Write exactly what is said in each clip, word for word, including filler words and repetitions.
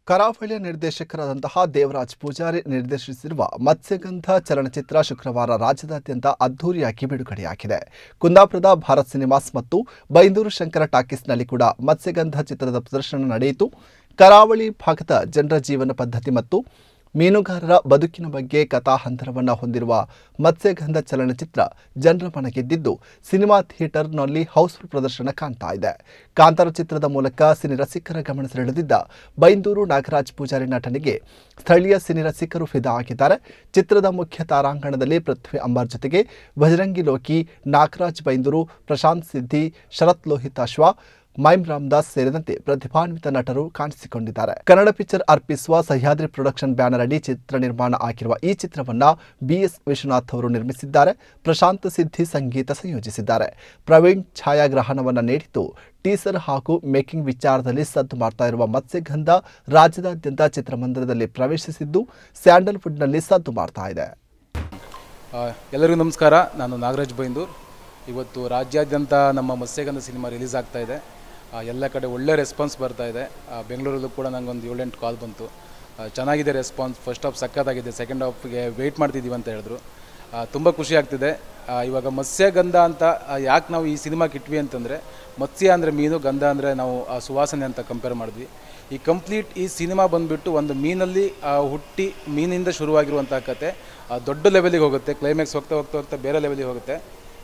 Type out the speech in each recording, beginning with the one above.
ಕರಾವಳಿಯ ನಿರ್ದೇಶಕರಾದಂತಹ ದೇವರಾಜ್ ಪೂಜಾರಿ ನಿರ್ದೇಶಿಸಿರುವ ಮತ್ಸ್ಯಗಂಧ ಚಲನಚಿತ್ರ ಶುಕ್ರವಾರ ರಾಜ್ಯದಾದ್ಯಂತ ಅದ್ದೂರಿಯಾಗಿ ಬಿಡುಗಡೆಯಾಗಿದೆ. ಕುಂದಾಪುರದ ಭಾರತ್ ಸಿನಿಮಾಸ್ ಮತ್ತು ಬೈಂದೂರು ಶಂಕರ ಟಾಕೀಸ್ನಲ್ಲಿ ಕೂಡ ಮತ್ಸ್ಯಗಂಧ ಚಿತ್ರದ ಪ್ರದರ್ಶನ ನಡೆಯಿತು. ಕರಾವಳಿ ಭಾಗದ ಜನರ ಜೀವನ ಪದ್ಧತಿ ಮತ್ತು ಮೀನುಗಾರರ ಬದುಕಿನ ಬಗ್ಗೆ ಕಥಾಹಂತರವನ್ನು ಹೊಂದಿರುವ ಮತ್ಸ್ಯಗಂಧ ಚಲನಚಿತ್ರ ಜನರ ಮನ ಗೆದ್ದಿದ್ದು ಸಿನಿಮಾ ಥಿಯೇಟರ್ನಲ್ಲಿ ಹೌಸ್ಫುಲ್ ಪ್ರದರ್ಶನ ಕಾಣ್ತಾ ಇದೆ. ಕಾಂತಾರ ಚಿತ್ರದ ಮೂಲಕ ಸಿನಿ ರಸಿಕರ ಗಮನ ಸೆಳೆದಿದ್ದ ಬೈಂದೂರು ನಾಗರಾಜ್ ಪೂಜಾರಿ ನಟನೆಗೆ ಸ್ಥಳೀಯ ಸಿನಿ ರಸಿಕರು ಫಿದಾ ಆಗಿದ್ದಾರೆ. ಚಿತ್ರದ ಮುಖ್ಯ ತಾರಾಂಗಣದಲ್ಲಿ ಪೃಥ್ವಿ ಅಂಬಾರ್ ಜೊತೆಗೆ ಭಜರಂಗಿ ಲೋಕಿ, ನಾಗರಾಜ್ ಬೈಂದೂರು, ಪ್ರಶಾಂತ್ ಸಿದ್ದಿ, ಶರತ್ ಲೋಹಿತಾಶ್ವ, ಮೈಮ್ ರಾಮದಾಸ್ ಸೇರಿದಂತೆ ಪ್ರತಿಭಾನ್ವಿತ ನಟರು ಕಾಣಿಸಿಕೊಂಡಿದ್ದಾರೆ. ಕನ್ನಡ ಪಿಕ್ಚರ್ ಅರ್ಪಿಸುವ ಸಹ್ಯಾದ್ರಿ ಪ್ರೊಡಕ್ಷನ್ ಬ್ಯಾನರ್ ಅಡಿ ಚಿತ್ರ ನಿರ್ಮಾಣ ಆಗಿರುವ ಈ ಚಿತ್ರವನ್ನ ಬಿಎಸ್ ವಿಶ್ವನಾಥ್ ಅವರು ನಿರ್ಮಿಸಿದ್ದಾರೆ. ಪ್ರಶಾಂತ್ ಸಿದ್ದಿ ಸಂಗೀತ ಸಂಯೋಜಿಸಿದ್ದಾರೆ. ಪ್ರವೀಣ್ ಛಾಯಾಗ್ರಹಣವನ್ನು ನೀಡಿದ್ದು ಟೀಸರ್ ಹಾಗೂ ಮೇಕಿಂಗ್ ವಿಚಾರದಲ್ಲಿ ಸದ್ದು ಮಾಡ್ತಾ ಇರುವ ಮತ್ಸ್ಯಗಂಧ ರಾಜ್ಯದಾದ್ಯಂತ ಚಿತ್ರಮಂದಿರದಲ್ಲಿ ಪ್ರವೇಶಿಸಿದ್ದು ಸ್ಯಾಂಡಲ್ವುಡ್ನಲ್ಲಿ ಸದ್ದು ಮಾಡ್ತಾ ಇದೆ. ಎಲ್ಲರಿಗೂ ನಮಸ್ಕಾರ. ನಾನು ನಾಗರಾಜ್ ಬೈಂದೂರ್. ಇವತ್ತು ರಾಜ್ಯಾದ್ಯಂತ ನಮ್ಮ ಮತ್ಸ್ಯಗಂಧ ಸಿನಿಮಾ ರಿಲೀಸ್ ಆಗ್ತಾ ಇದೆ. ಎಲ್ಲ ಕಡೆ ಒಳ್ಳೆ ರೆಸ್ಪಾನ್ಸ್ ಬರ್ತಾ ಇದೆ. ಬೆಂಗಳೂರಲ್ಲೂ ಕೂಡ ನನಗೊಂದು ಏಳೆಂಟು ಕಾಲ್ ಬಂತು. ಚೆನ್ನಾಗಿದೆ ರೆಸ್ಪಾನ್ಸ್. ಫಸ್ಟ್ ಹಾಫ್ ಸಕ್ಕತ್ತಾಗಿದೆ, ಸೆಕೆಂಡ್ ಹಾಫ್ಗೆ ವೆಯ್ಟ್ ಮಾಡ್ತಿದ್ದೀವಿ ಅಂತ ಹೇಳಿದ್ರು. ತುಂಬ ಖುಷಿ ಆಗ್ತಿದೆ. ಇವಾಗ ಮತ್ಸ್ಯಗಂಧ ಅಂತ ಯಾಕೆ ನಾವು ಈ ಸಿನಿಮಾಕ್ಕೆ ಇಟ್ವಿ ಅಂತಂದರೆ, ಮತ್ಸ್ಯ ಅಂದರೆ ಮೀನು, ಗಂಧ ಅಂದರೆ ನಾವು ಆ ಸುವಾಸನೆ ಅಂತ ಕಂಪೇರ್ ಮಾಡಿದ್ವಿ. ಈ ಕಂಪ್ಲೀಟ್ ಈ ಸಿನಿಮಾ ಬಂದುಬಿಟ್ಟು ಒಂದು ಮೀನಲ್ಲಿ ಹುಟ್ಟಿ ಮೀನಿಂದ ಶುರುವಾಗಿರುವಂಥ ಕತೆ ದೊಡ್ಡ ಲೆವೆಲಿಗೆ ಹೋಗುತ್ತೆ. ಕ್ಲೈಮ್ಯಾಕ್ಸ್ ಹೋಗ್ತಾ ಹೋಗ್ತಾ ಹೋಗ್ತಾ ಬೇರೆ ಲೆವೆಲಿಗೆ ಹೋಗುತ್ತೆ.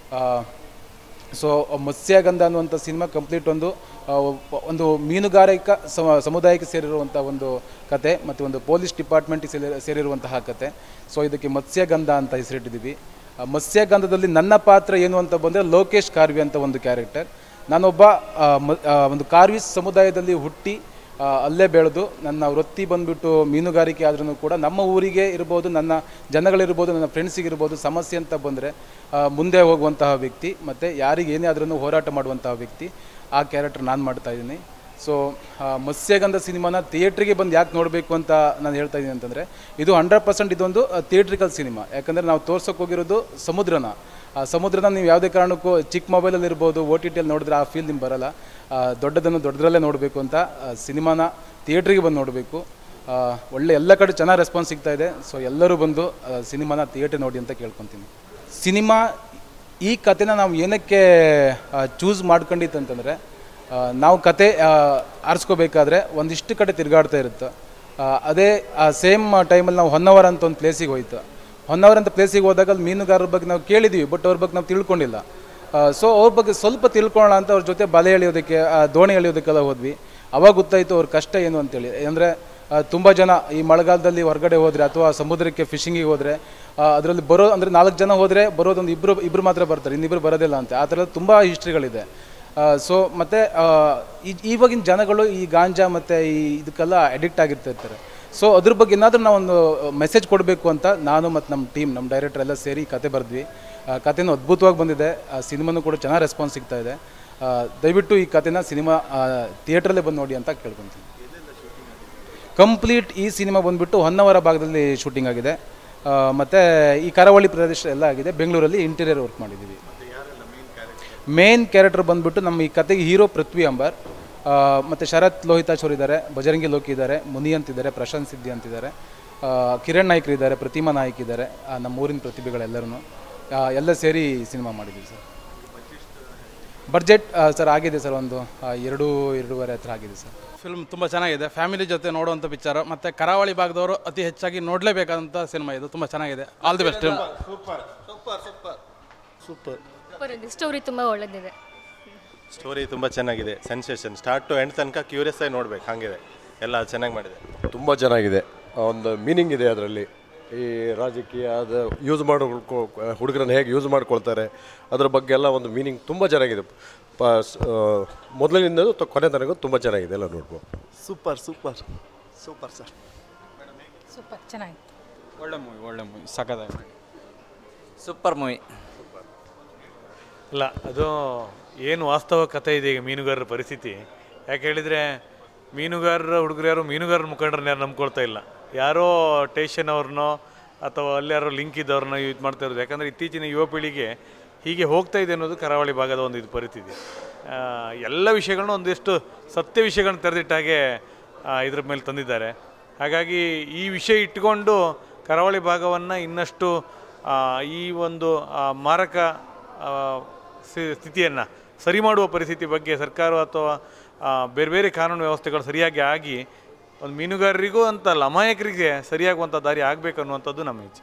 ಸೊ ಮತ್ಸ್ಯಗಂಧ ಅನ್ನುವಂಥ ಸಿನಿಮಾ ಕಂಪ್ಲೀಟ್ ಒಂದು ಒಂದು ಮೀನುಗಾರಿಕಾ ಸಮುದಾಯಕ್ಕೆ ಸೇರಿರುವಂಥ ಒಂದು ಕತೆ ಮತ್ತು ಒಂದು ಪೊಲೀಸ್ ಡಿಪಾರ್ಟ್ಮೆಂಟಿಗೆ ಸೇರಿ ಸೇರಿರುವಂತಹ ಕತೆ. ಸೊ ಇದಕ್ಕೆ ಮತ್ಸ್ಯಗಂಧ ಅಂತ ಹೆಸರಿಟ್ಟಿದ್ದೀವಿ. ಮತ್ಸ್ಯಗಂಧದಲ್ಲಿ ನನ್ನ ಪಾತ್ರ ಏನು ಅಂತ ಬಂದರೆ ಲೋಕೇಶ್ ಕಾರ್ವಿ ಅಂತ ಒಂದು ಕ್ಯಾರೆಕ್ಟರ್. ನಾನೊಬ್ಬ ಒಂದು ಕಾರ್ವಿ ಸಮುದಾಯದಲ್ಲಿ ಹುಟ್ಟಿ ಅಲ್ಲೇ ಬೆಳೆದು ನನ್ನ ವೃತ್ತಿ ಬಂದುಬಿಟ್ಟು ಮೀನುಗಾರಿಕೆ ಆದ್ರೂ ಕೂಡ ನಮ್ಮ ಊರಿಗೆ ಇರ್ಬೋದು, ನನ್ನ ಜನಗಳಿರ್ಬೋದು, ನನ್ನ ಫ್ರೆಂಡ್ಸಿಗಿರ್ಬೋದು ಸಮಸ್ಯೆ ಅಂತ ಬಂದರೆ ಮುಂದೆ ಹೋಗುವಂತಹ ವ್ಯಕ್ತಿ ಮತ್ತು ಯಾರಿಗೆ ಏನೇ ಆದ್ರೂ ಹೋರಾಟ ಮಾಡುವಂತಹ ವ್ಯಕ್ತಿ. ಆ ಕ್ಯಾರೆಕ್ಟರ್ ನಾನು ಮಾಡ್ತಾಯಿದ್ದೀನಿ. ಸೊ ಮತ್ಸ್ಯಗಂಧ ಸಿನಿಮಾನ ಥಿಯೇಟ್ರಿಗೆ ಬಂದು ಯಾಕೆ ನೋಡಬೇಕು ಅಂತ ನಾನು ಹೇಳ್ತಾ ಇದ್ದೀನಿ ಅಂತಂದರೆ, ಇದು ಹಂಡ್ರೆಡ್ ಪರ್ಸೆಂಟ್ ಇದೊಂದು ಥಿಯೇಟ್ರಿಕಲ್ ಸಿನಿಮಾ. ಯಾಕಂದರೆ ನಾವು ತೋರ್ಸೋಕೆ ಹೋಗಿರೋದು ಸಮುದ್ರನ. ಆ ಸಮುದ್ರನ ನೀವು ಯಾವುದೇ ಕಾರಣಕ್ಕೂ ಚಿಕ್ಕ ಮೊಬೈಲಲ್ಲಿ ಇರ್ಬೋದು, ಓ ಟಿ ಟಿಯಲ್ಲಿ ನೋಡಿದ್ರೆ ಆ ಫೀಲ್ ನಿಮ್ಗೆ ಬರೋಲ್ಲ. ದೊಡ್ಡದನ್ನು ದೊಡ್ಡದರಲ್ಲೇ ನೋಡಬೇಕು ಅಂತ ಸಿನಿಮಾನ ಥಿಯೇಟ್ರಿಗೆ ಬಂದು ನೋಡಬೇಕು. ಒಳ್ಳೆ ಎಲ್ಲ ಕಡೆ ಚೆನ್ನಾಗಿ ರೆಸ್ಪಾನ್ಸ್ ಸಿಗ್ತಾ ಇದೆ. ಸೊ ಎಲ್ಲರೂ ಬಂದು ಸಿನಿಮಾನ ಥಿಯೇಟ್ರ್ ನೋಡಿ ಅಂತ ಕೇಳ್ಕೊತೀನಿ. ಸಿನಿಮಾ ಈ ಕಥೆನ ನಾವು ಏನಕ್ಕೆ ಚೂಸ್ ಮಾಡ್ಕೊಂಡಿತ್ತು ಅಂತಂದರೆ, ನಾವು ಕತೆ ಆರಿಸ್ಕೋಬೇಕಾದ್ರೆ ಒಂದಿಷ್ಟು ಕಡೆ ತಿರುಗಾಡ್ತಾ ಇರುತ್ತೆ. ಅದೇ ಸೇಮ್ ಟೈಮಲ್ಲಿ ನಾವು ಹೊನ್ನವರ ಅಂತ ಒಂದು ಪ್ಲೇಸಿಗೆ ಹೋಯ್ತು. ಹೊನ್ನವರ ಅಂತ ಪ್ಲೇಸಿಗೆ ಹೋದಾಗ ಅಲ್ಲಿ ಮೀನುಗಾರರ ಬಗ್ಗೆ ನಾವು ಕೇಳಿದ್ದೀವಿ, ಬಟ್ ಅವ್ರ ಬಗ್ಗೆ ನಾವು ತಿಳ್ಕೊಂಡಿಲ್ಲ. ಸೊ ಅವ್ರ ಬಗ್ಗೆ ಸ್ವಲ್ಪ ತಿಳ್ಕೊಳ್ಳೋಣ ಅಂತ ಅವ್ರ ಜೊತೆ ಬಲೆ ಎಳೆಯೋದಕ್ಕೆ, ದೋಣಿ ಎಳೆಯೋದಕ್ಕೆಲ್ಲ ಹೋದ್ವಿ. ಅವಾಗ ಗೊತ್ತಾಯಿತು ಅವ್ರ ಕಷ್ಟ ಏನು ಅಂತೇಳಿ. ಅಂದರೆ ತುಂಬ ಜನ ಈ ಮಳೆಗಾಲದಲ್ಲಿ ಹೊರಗಡೆ ಹೋದರೆ ಅಥವಾ ಸಮುದ್ರಕ್ಕೆ ಫಿಶಿಂಗಿಗೆ ಹೋದರೆ ಅದರಲ್ಲಿ ಬರೋ ಅಂದರೆ ನಾಲ್ಕು ಜನ ಹೋದರೆ ಬರೋದೊಂದು ಇಬ್ಬರು ಇಬ್ಬರು ಮಾತ್ರ ಬರ್ತಾರೆ, ಇನ್ನಿಬ್ಬರು ಬರೋದಿಲ್ಲ ಅಂತ. ಆ ಥರದ ತುಂಬ ಹಿಸ್ಟ್ರಿಗಳಿದೆ. ಸೊ ಮತ್ತು ಇವಾಗಿನ ಜನಗಳು ಈ ಗಾಂಜಾ ಮತ್ತು ಈ ಇದಕ್ಕೆಲ್ಲ ಅಡಿಕ್ಟ್ ಆಗಿರ್ತಿರ್ತಾರೆ. ಸೊ ಅದ್ರ ಬಗ್ಗೆ ಏನಾದರೂ ನಾವೊಂದು ಮೆಸೇಜ್ ಕೊಡಬೇಕು ಅಂತ ನಾನು ಮತ್ತು ನಮ್ಮ ಟೀಮ್, ನಮ್ಮ ಡೈರೆಕ್ಟರ್ ಎಲ್ಲ ಸೇರಿ ಕತೆ ಬರೆದ್ವಿ. ಕಥೆನೂ ಅದ್ಭುತವಾಗಿ ಬಂದಿದೆ. ಸಿನಿಮಾನೂ ಕೂಡ ಚೆನ್ನಾಗಿ ರೆಸ್ಪಾನ್ಸ್ ಸಿಗ್ತಾ ಇದೆ. ದಯವಿಟ್ಟು ಈ ಕಥೆನ ಸಿನಿಮಾ ಥಿಯೇಟ್ರಲ್ಲೇ ಬಂದು ನೋಡಿ ಅಂತ ಕೇಳ್ಕೊತೀನಿ. ಕಂಪ್ಲೀಟ್ ಈ ಸಿನಿಮಾ ಬಂದುಬಿಟ್ಟು ಹೊನ್ನವರ ಭಾಗದಲ್ಲಿ ಶೂಟಿಂಗ್ ಆಗಿದೆ. ಮತ್ತು ಈ ಕರಾವಳಿ ಪ್ರದೇಶ ಎಲ್ಲ ಆಗಿದೆ. ಬೆಂಗಳೂರಲ್ಲಿ ಇಂಟೀರಿಯರ್ ವರ್ಕ್ ಮಾಡಿದ್ದೀವಿ. ಮೇನ್ ಕ್ಯಾರೆಕ್ಟರ್ ಬಂದುಬಿಟ್ಟು ನಮ್ಮ ಈ ಕತೆಗೆ ಹೀರೋ ಪೃಥ್ವಿ ಅಂಬಾರ್, ಮತ್ತು ಶರತ್ ಲೋಹಿತಾಶ್ವರ್ ಇದ್ದಾರೆ, ಭಜರಂಗಿ ಲೋಕಿ ಇದ್ದಾರೆ, ಮುನಿ ಅಂತಿದ್ದಾರೆ, ಪ್ರಶಾಂತ್ ಸಿದ್ದಿ ಅಂತಿದ್ದಾರೆ, ಕಿರಣ್ ನಾಯ್ಕರು ಇದ್ದಾರೆ, ಪ್ರತಿಮಾ ನಾಯ್ಕ ಇದ್ದಾರೆ, ನಮ್ಮ ಊರಿನ ಪ್ರತಿಭೆಗಳೆಲ್ಲರೂ ಎಲ್ಲ ಸೇರಿ ಸಿನಿಮಾ ಮಾಡಿದ್ದೀವಿ ಸರ್. ಬಡ್ಜೆಟ್ ಸರ್ ಆಗಿದೆ ಸರ್, ಒಂದು ಎರಡು ಎರಡೂವರೆ ಹತ್ರ ಆಗಿದೆ ಸರ್. ಫಿಲ್ಮ್ ತುಂಬ ಚೆನ್ನಾಗಿದೆ. ಫ್ಯಾಮಿಲಿ ಜೊತೆ ನೋಡುವಂಥ ಪಿಕ್ಚರು, ಮತ್ತು ಕರಾವಳಿ ಭಾಗದವರು ಅತಿ ಹೆಚ್ಚಾಗಿ ನೋಡಲೇಬೇಕಾದಂಥ ಸಿನಿಮಾ ಇದು. ತುಂಬ ಚೆನ್ನಾಗಿದೆ. All the best. Super super super super story ತುಂಬ ಒಳ್ಳೆದಿದೆ. ಸ್ಟೋರಿ ತುಂಬ ಚೆನ್ನಾಗಿದೆ. ಸೆನ್ಸೇಷನ್ ಸ್ಟಾರ್ಟ್ ಟು ಎಂಡ್ ತನಕ ಕ್ಯೂರಿಯಸ್ ಆಗಿ ನೋಡ್ಬೇಕು, ಹಾಗಿದೆ. ಎಲ್ಲ ಚೆನ್ನಾಗಿ ಮಾಡಿದೆ. ತುಂಬ ಚೆನ್ನಾಗಿದೆ. ಒಂದು ಮೀನಿಂಗ್ ಇದೆ ಅದರಲ್ಲಿ. ಈ ರಾಜಕೀಯ ಅದು ಯೂಸ್ ಮಾಡೋ ಹುಡುಗರನ್ನ ಹೇಗೆ ಯೂಸ್ ಮಾಡ್ಕೊಳ್ತಾರೆ ಅದ್ರ ಬಗ್ಗೆ ಎಲ್ಲ ಒಂದು ಮೀನಿಂಗ್ ತುಂಬ ಚೆನ್ನಾಗಿದೆ. ಪ ಮೊದಲಿನಿಂದ ಕೊನೆ ತನಕ ತುಂಬ ಚೆನ್ನಾಗಿದೆ, ಎಲ್ಲ ನೋಡ್ಬೋದು. Super super super sir. Super ಚೆನ್ನಾಗಿದೆ. ಒಳ್ಳೆ ಮೂವಿ, ಒಳ್ಳೆ ಮೂವಿ, ಸಖತ್ತಾಗಿ ಸೂಪರ್ ಮೂವಿ. ಇಲ್ಲ, ಅದು ಏನು ವಾಸ್ತವ ಕಥೆ ಇದೆ ಈಗ ಮೀನುಗಾರರ ಪರಿಸ್ಥಿತಿ. ಯಾಕೆ ಹೇಳಿದರೆ, ಮೀನುಗಾರರ ಹುಡುಗರು ಯಾರು ಮೀನುಗಾರರ ಮುಖಂಡರನ್ನ ಯಾರು ನಂಬ್ಕೊಳ್ತಾ ಇಲ್ಲ. ಯಾರೋ ಟೇಷನ್ ಅವ್ರನ್ನೋ ಅಥವಾ ಅಲ್ಲಿ ಯಾರೋ ಲಿಂಕ್ ಇದ್ದವ್ರನ್ನ ಯೂಸ್ ಮಾಡ್ತಾ ಇರೋದು. ಯಾಕಂದರೆ ಇತ್ತೀಚಿನ ಯುವ ಪೀಳಿಗೆ ಹೀಗೆ ಹೋಗ್ತಾ ಇದೆ ಅನ್ನೋದು ಕರಾವಳಿ ಭಾಗದ ಒಂದು ಇದು ಪರಿಸ್ಥಿತಿ. ಎಲ್ಲ ವಿಷಯಗಳನ್ನ ಒಂದಿಷ್ಟು ಸತ್ಯ ವಿಷಯಗಳನ್ನ ತೆರೆದಿಟ್ಟಾಗೆ ಇದ್ರ ಮೇಲೆ ತಂದಿದ್ದಾರೆ. ಹಾಗಾಗಿ ಈ ವಿಷಯ ಇಟ್ಕೊಂಡು ಕರಾವಳಿ ಭಾಗವನ್ನು ಇನ್ನಷ್ಟು ಈ ಒಂದು ಮಾರಕ ಸ್ಥಿತಿಯನ್ನು ಸರಿ ಮಾಡುವ ಪರಿಸ್ಥಿತಿ ಬಗ್ಗೆ ಸರ್ಕಾರ ಅಥವಾ ಬೇರೆ ಬೇರೆ ಕಾನೂನು ವ್ಯವಸ್ಥೆಗಳು ಸರಿಯಾಗಿ ಆಗಿ ಒಂದು ಮೀನುಗಾರರಿಗೂ ಅಂತಲ್ಲ ಅಮಾಯಕರಿಗೆ ಸರಿಯಾಗುವಂಥ ದಾರಿ ಆಗಬೇಕು ಅನ್ನುವಂಥದ್ದು ನಮ್ಮ ಇಚ್ಛೆ.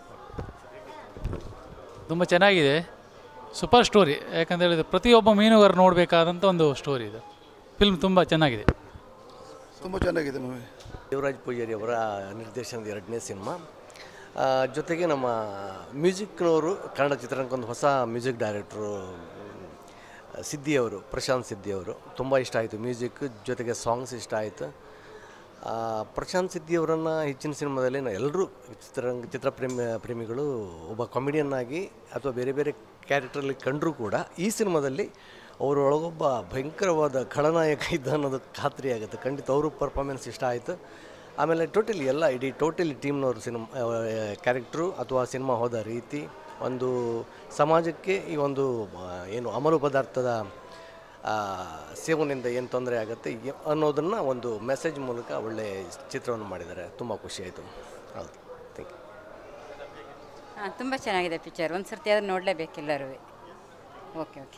ತುಂಬ ಚೆನ್ನಾಗಿದೆ, ಸೂಪರ್ ಸ್ಟೋರಿ. ಯಾಕಂತ ಹೇಳಿದರೆ ಪ್ರತಿಯೊಬ್ಬ ಮೀನುಗಾರ ನೋಡಬೇಕಾದಂಥ ಒಂದು ಸ್ಟೋರಿ ಇದು. ಫಿಲ್ಮ್ ತುಂಬ ಚೆನ್ನಾಗಿದೆ, ತುಂಬ ಚೆನ್ನಾಗಿದೆ ಮೂವಿ. ದೇವರಾಜ್ ಪೂಜಾರಿ ಅವರ ನಿರ್ದೇಶನದ ಎರಡನೇ ಸಿನಿಮಾ. ಜೊತೆಗೆ ನಮ್ಮ ಮ್ಯೂಸಿಕ್ನವರು ಕನ್ನಡ ಚಿತ್ರರಂಗಕ್ಕೊಂದು ಹೊಸ ಮ್ಯೂಸಿಕ್ ಡೈರೆಕ್ಟ್ರು ಸಿದ್ದಿಯವರು, ಪ್ರಶಾಂತ್ ಸಿದ್ದಿಯವರು. ತುಂಬ ಇಷ್ಟ ಆಯಿತು ಮ್ಯೂಸಿಕ್, ಜೊತೆಗೆ ಸಾಂಗ್ಸ್ ಇಷ್ಟ ಆಯಿತು. ಪ್ರಶಾಂತ್ ಸಿದ್ದಿಯವರನ್ನು ಹೆಚ್ಚಿನ ಸಿನಿಮಾದಲ್ಲಿ ಎಲ್ಲರೂ ಚಿತ್ರರಂಗ ಚಿತ್ರಪ್ರೇಮಿ ಪ್ರೇಮಿಗಳು ಒಬ್ಬ ಕಾಮಿಡಿಯನ್ ಆಗಿ ಅಥವಾ ಬೇರೆ ಬೇರೆ ಕ್ಯಾರೆಕ್ಟ್ರಲ್ಲಿ ಕಂಡರೂ ಕೂಡ ಈ ಸಿನಿಮಾದಲ್ಲಿ ಅವರೊಳಗೊಬ್ಬ ಭಯಂಕರವಾದ ಖಳನಾಯಕ ಇದ್ದ ಅನ್ನೋದು ಖಾತ್ರಿ ಆಗುತ್ತೆ. ಖಂಡಿತ ಅವರು ಪರ್ಫಾರ್ಮೆನ್ಸ್ ಇಷ್ಟ ಆಯಿತು. ಆಮೇಲೆ ಟೋಟಲಿ ಎಲ್ಲ ಇಡೀ ಟೋಟಲಿ ಟೀಮ್ನವರು ಸಿನಿಮಾ ಕ್ಯಾರೆಕ್ಟ್ರು ಅಥವಾ ಸಿನಿಮಾ ಹೋದ ರೀತಿ, ಒಂದು ಸಮಾಜಕ್ಕೆ ಈ ಒಂದು ಏನು ಅಮಲು ಪದಾರ್ಥದ ಸೇವನೆಯಿಂದ ಏನು ತೊಂದರೆ ಆಗುತ್ತೆ ಅನ್ನೋದನ್ನು ಒಂದು ಮೆಸೇಜ್ ಮೂಲಕ ಒಳ್ಳೆಯ ಚಿತ್ರವನ್ನು ಮಾಡಿದ್ದಾರೆ. ತುಂಬ ಖುಷಿಯಾಯಿತು. ಹೌದು, ಥ್ಯಾಂಕ್ ಯು. ಹಾಂ, ತುಂಬ ಚೆನ್ನಾಗಿದೆ ಪಿಕ್ಚರ್. ಒಂದು ಸರ್ತಿ ಆದರೂ ನೋಡಲೇಬೇಕು ಎಲ್ಲರೂ. Okay okay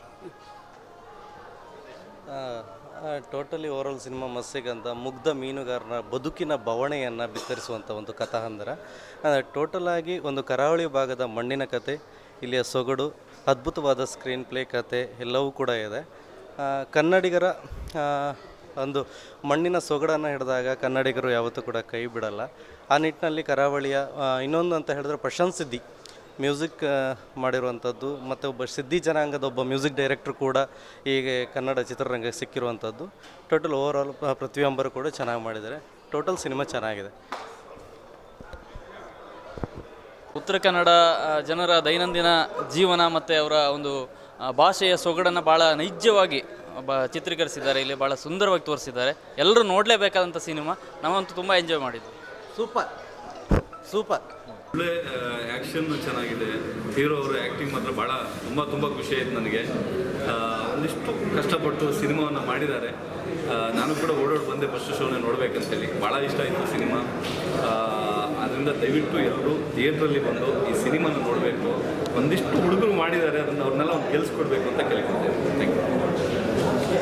totally overall cinema ಮಸ್ಸಿಗಂತ ಮುಗ್ಧ ಮೀನುಗಾರನ ಬದುಕಿನ ಬವಣೆಯನ್ನು ಬಿತ್ತರಿಸುವಂಥ ಒಂದು ಕಥಾಹಂದರ. ಟೋಟಲಾಗಿ ಒಂದು ಕರಾವಳಿ ಭಾಗದ ಮಣ್ಣಿನ ಕತೆ, ಇಲ್ಲಿಯ ಸೊಗಡು, ಅದ್ಭುತವಾದ ಸ್ಕ್ರೀನ್ ಪ್ಲೇ ಕತೆ ಎಲ್ಲವೂ ಕೂಡ ಇದೆ. ಕನ್ನಡಿಗರ ಒಂದು ಮಣ್ಣಿನ ಸೊಗಡನ್ನು ಹಿಡಿದಾಗ ಕನ್ನಡಿಗರು ಯಾವತ್ತೂ ಕೂಡ ಕೈ ಬಿಡಲ್ಲ. ಆ ನಿಟ್ಟಿನಲ್ಲಿ ಕರಾವಳಿಯ ಇನ್ನೊಂದು ಅಂತ ಹೇಳಿದ್ರೆ ಪ್ರಶಾಂತ್ ಸಿದ್ದಿ ಮ್ಯೂಸಿಕ್ ಮಾಡಿರುವಂಥದ್ದು, ಮತ್ತು ಒಬ್ಬ ಸಿದ್ದಿ ಜನಾಂಗದ ಒಬ್ಬ ಮ್ಯೂಸಿಕ್ ಡೈರೆಕ್ಟ್ರು ಕೂಡ ಹೀಗೆ ಕನ್ನಡ ಚಿತ್ರರಂಗಕ್ಕೆ ಸಿಕ್ಕಿರುವಂಥದ್ದು. ಟೋಟಲ್ ಓವರಾಲ್ ಪ್ರತಿಯೊಬ್ಬರು ಕೂಡ ಚೆನ್ನಾಗಿ ಮಾಡಿದ್ದಾರೆ. ಟೋಟಲ್ ಸಿನಿಮಾ ಚೆನ್ನಾಗಿದೆ. ಉತ್ತರ ಕನ್ನಡ ಜನರ ದೈನಂದಿನ ಜೀವನ ಮತ್ತು ಅವರ ಒಂದು ಭಾಷೆಯ ಸೊಗಡನ್ನು ಭಾಳ ನೈಜವಾಗಿ ಬ ಚಿತ್ರೀಕರಿಸಿದ್ದಾರೆ. ಇಲ್ಲಿ ಭಾಳ ಸುಂದರವಾಗಿ ತೋರಿಸಿದ್ದಾರೆ. ಎಲ್ಲರೂ ನೋಡಲೇಬೇಕಾದಂಥ ಸಿನಿಮಾ. ನಾವಂತೂ ತುಂಬ ಎಂಜಾಯ್ ಮಾಡಿದ್ವಿ. ಸೂಪರ್ ಸೂಪರ್ ಒಳ್ಳೆ ಆ್ಯಕ್ಷನ್ ಚೆನ್ನಾಗಿದೆ. ಹೀರೋ ಅವರ ಆ್ಯಕ್ಟಿಂಗ್ ಮಾತ್ರ ಭಾಳ ತುಂಬ ತುಂಬ ಖುಷಿ ಆಯಿತು ನನಗೆ. ಒಂದಿಷ್ಟು ಕಷ್ಟಪಟ್ಟು ಸಿನಿಮಾವನ್ನು ಮಾಡಿದ್ದಾರೆ. ನಾನು ಕೂಡ ಓಡೋಡಿ ಬಂದೆ ಫಸ್ಟ್ ಶೋನೇ ನೋಡಬೇಕಂತೇಳಿ. ಭಾಳ ಇಷ್ಟ ಆಯಿತು ಸಿನಿಮಾ. ಅದರಿಂದ ದಯವಿಟ್ಟು ಎಲ್ಲರೂ ಥಿಯೇಟ್ರಲ್ಲಿ ಬಂದು ಈ ಸಿನಿಮಾನ ನೋಡಬೇಕು. ಒಂದಿಷ್ಟು ಹುಡುಗರು ಮಾಡಿದ್ದಾರೆ, ಅದನ್ನು ಅವ್ರನ್ನೆಲ್ಲ ಒಂದು ಗೆಲ್ಸ್ಕೊಡ್ಬೇಕು ಅಂತ ಕೇಳ್ಕೊಳ್ತೇವೆ. Thank you.